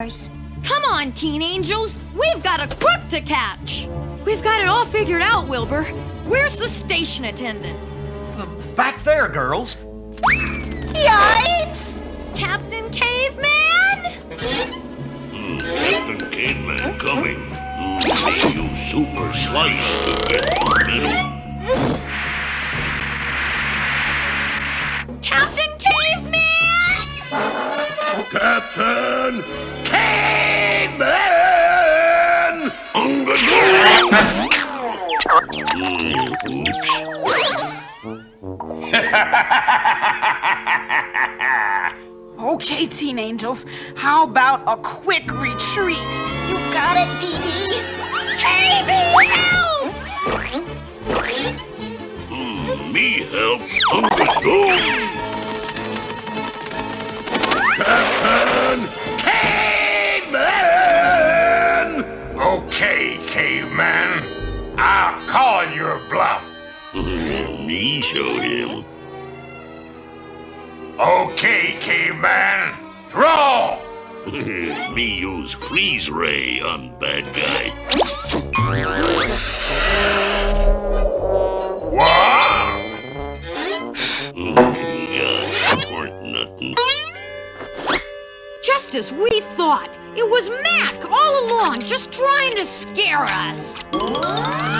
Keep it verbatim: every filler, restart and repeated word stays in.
Come on, teen angels. We've got a crook to catch. We've got it all figured out, Wilbur. Where's the station attendant? Uh, back there, girls. Yikes! Captain Caveman? Mm, Captain Caveman coming. Mm, you super slice to get to the middle. Captain Caveman! Captain Caveman! Ungazoom! mm, oops. Okay, teen angels, how about a quick retreat? You got it, Dee Dee. Caveman, help! Mm, me help. Ungazoom! Captain Caveman! Okay, Caveman. I'll call your bluff. Me show him. Okay, Caveman. Draw! Me use freeze ray on bad guy. What? Gosh, twerk nothing. Just as we thought. It was Mac all along, just trying to scare us.